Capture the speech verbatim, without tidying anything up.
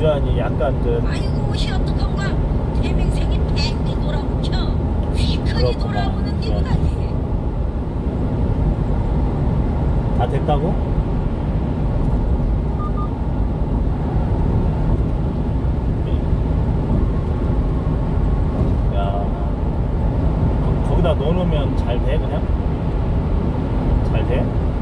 주저하니 약간 그 아이고 옷이 어떡한가. 태명생이 뺑뺑 돌아붙여 휘크니 돌아오는 기분하지. 다 됐다고? 야, 거, 거기다 넣어놓으면 잘 돼, 그냥? 잘 돼?